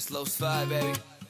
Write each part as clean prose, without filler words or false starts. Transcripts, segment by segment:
Slow slide, baby.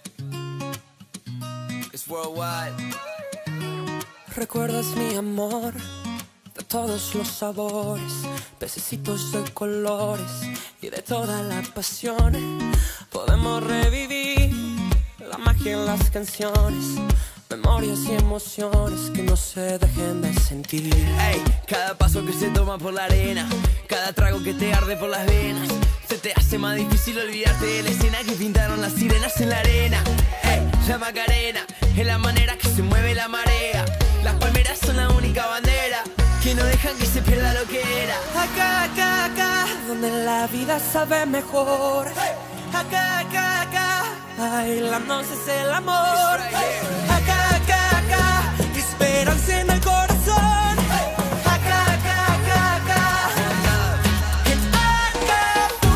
It's worldwide. Recuerdas mi amor de todos los sabores, pececitos de colores y de toda la pasión. Podemos revivir la magia en las canciones, memorias y emociones que no se dejen de sentir. Ey, cada paso que se toma por la arena, cada trago que te arde por las venas, se te hace más difícil olvidarte de la escena que pintaron las sirenas en la arena. Ey, la Macarena es la manera que se mueve la marea. Las palmeras son la única bandera que no dejan que se pierda lo que era. Acá, acá, acá, donde la vida sabe mejor. Acá, acá, acá, bailamos es el amor. Acá, acá, acá, esperanza en el corazón. Acá, acá, acá, acá, en Acapulco.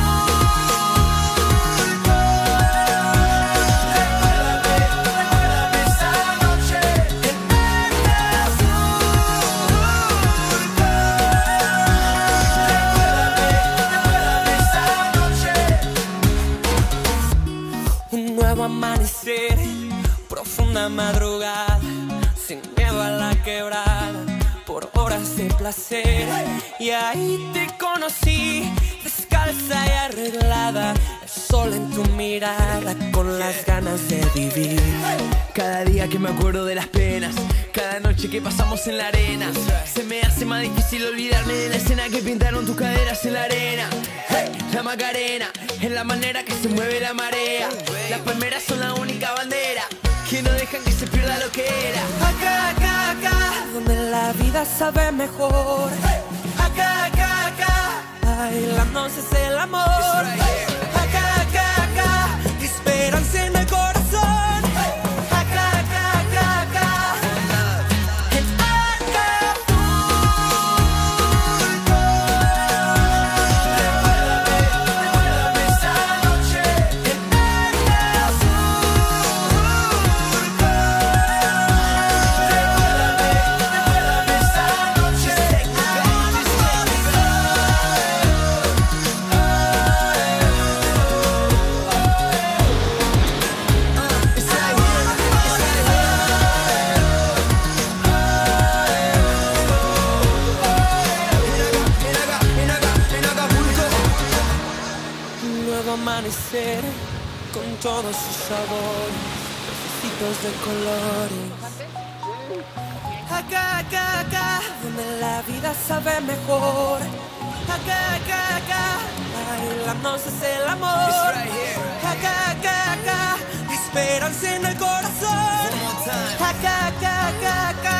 Recuérdame esa noche en Recuérdame esa noche. Un nuevo amanecer, profunda madrugada, sin miedo a la quebrada, por horas de placer. Y ahí te conocí, descalza y arreglada, el sol en tu mirada, con las ganas de vivir. Cada día que me acuerdo de las penas, cada noche que pasamos en la arena, se me hace más difícil olvidarme de la escena que pintaron tus caderas en la arena. Hey, la Macarena es la manera que se mueve la marea. Las palmeras son la única bandera que no dejan que se pierda lo que era. Acá, acá, acá, donde la vida sabe mejor. Acá, acá, acá, bailamos es el amor. Acá, acá, acá, esperanza en el corazón. Acá, acá, acá, acá, en Acapulco. Recuérdame esa noche en Recuérdame esa noche. Un nuevo amanecer con todos sus sabores, pececitos de colores. Acá, acá, acá, donde la vida sabe mejor. Acá, acá, acá, bailamos es el amor. Acá, acá, acá, esperanza en el corazón. Acá, acá, acá, acá.